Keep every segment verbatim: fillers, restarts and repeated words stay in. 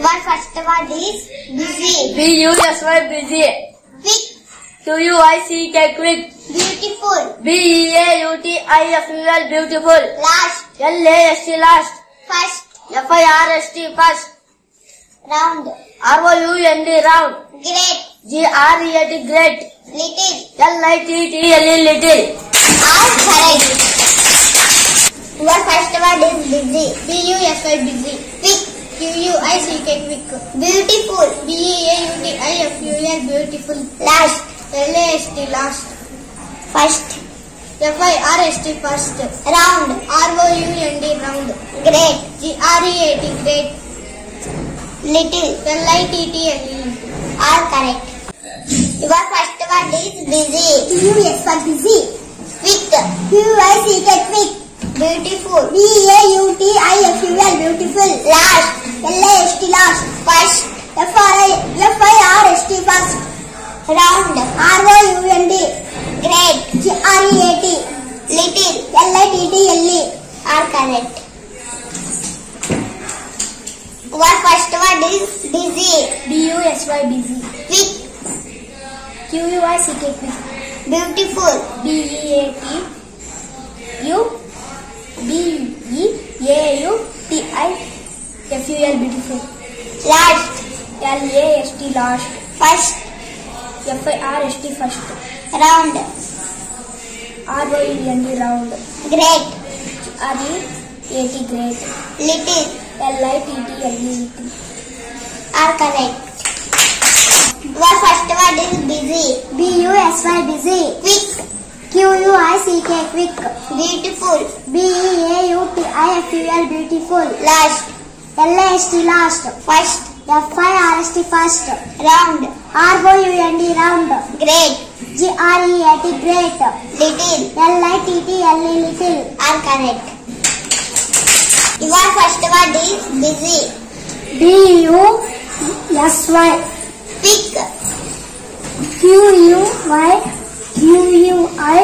Your first word is busy. B U S Y busy. Quick. Q U I C K quick. Beautiful. B E A U T I F U L beautiful. Last. L A S T last. First. F I R S T first. Round. R O U N D round. Great. G R E A T great. Little. L I T T L E little. All correct. Your first word is busy. B U S Y busy. Quick. Q U I C K quick. Beautiful. B E A U T I F U L beautiful. Last. L A S T last. First. F I R S T first. Round. R O U N D round. Great. G R E A T great. Little. L I T T L E. All correct. Your first word is busy. B U S Y busy. Quick. Q U I C K quick. Beautiful. B E A U T I F U L beautiful. Last. L A S T last. First. F I R S T first. Round. R O U N D. Great. G R E A T. Little. L I T T L E. Are correct. Your first word is busy. B U S Y busy. Quick. Q U I C K quick. Beautiful. B E A T U B E A U T I F U L beautiful. Last. L A S T last. First. F I R S T first. Round. R O U N D round. Great. R E A T great. Little. L I T T L E little. Are correct. Your first word is busy. B U S Y busy. Quick. Q U I C K quick. Beautiful. B E A U T I F U L beautiful. Last. L A S T last. First. F I R S T first. Round. R O U N D round. Great. G R E A T great. Little. L I T T L E little. Are correct. Your first word is busy. B U S Y. Quick. Q U Y Q U I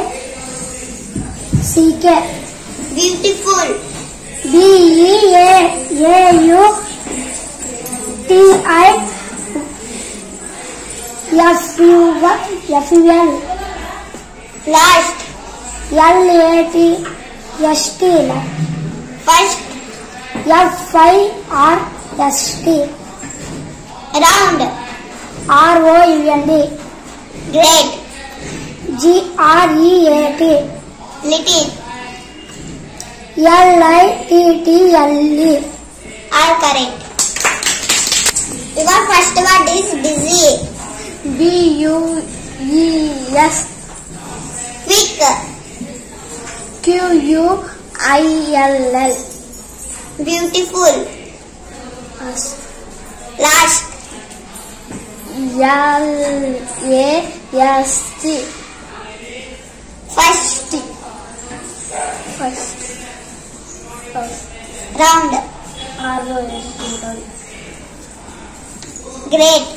C K. Beautiful. B E A U T I F U L. Last. L A T S T. First. F I R S T. Round. R O U N D. Great. G R E A T. Little. L I T T L E. All correct. Your first word is busy. B U E S. Quick. Q U I L L. Beautiful. Last. L A S T. First. First. First. Round. R O S T round. Great.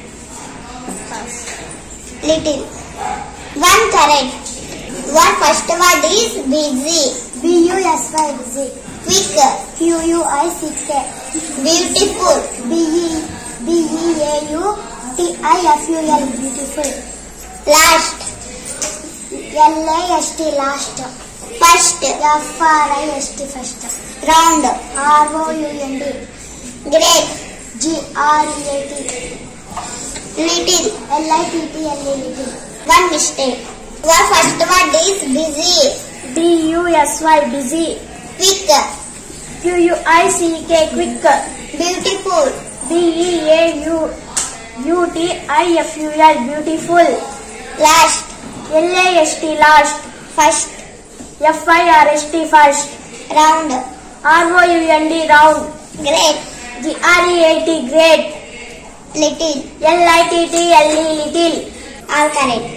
First. Little. One correct. Your first word is busy. B U S Y busy. Quick. Q U I C K. Beautiful. B E B E A U T I F U L beautiful. Last. L A S T last. First. F R I S T first. Round. R O U N D. Great. G R E A T. Little. L I T T L E little. One mistake. Your first word is busy. B U S Y busy. Quick. Q U I C K quick. Beautiful. B E A U U T I F U L beautiful. Last. L A S T last. First. F I R S T first. Round. R O U N D round. Great. G R E A T great. Little. L I T T L E little. All correct.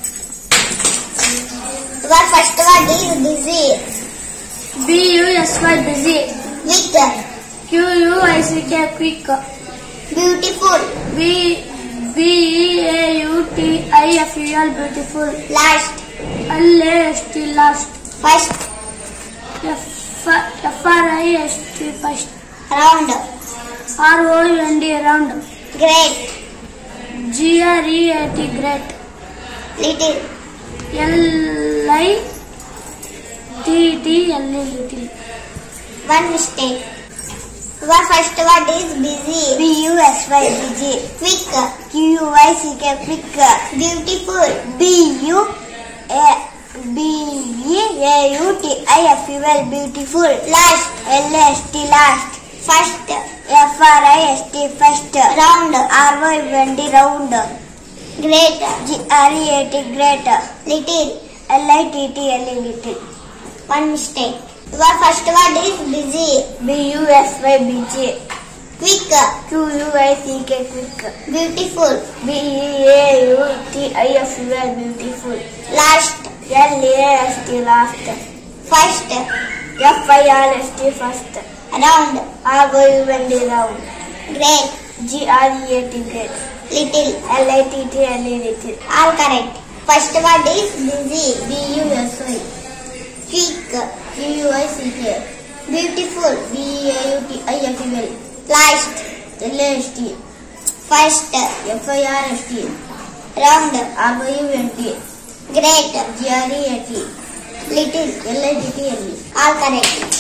Your first word is busy. B U S Y busy. Quick. Q U I C K quick. Beautiful. B B E A U T I F U L beautiful. Last. L A S T last. First. F R I S T first. Round. R O U N D round. Great. G R E A T great. Little. L I T T L E little. One mistake. Our first word is busy. B U S Y busy. Quick. Q U I C K quick. Beautiful. B U A B E A U T I F U L beautiful. Last. L A S T last. First. F R I S T first. Round. R O U N D round. Great. G R E A T great. Little. L I T T L E little. One mistake. Our first word is busy. B U S Y busy. Quick. Q U I C K quick. Beautiful. B E A U T I F U L beautiful. Last. L A S T last. First. F I R S T first. Round. R O U N D round. Great. G R E A T great. Little. L I T T L E little. All correct. First word is busy. B U S Y. Quick. Q U I C K. Beautiful. B E A U T I F U L. Last. L A S T. First. F I R S T. Round. R O U N D. Great. G R E A T. Little. L I T T L E. All correct.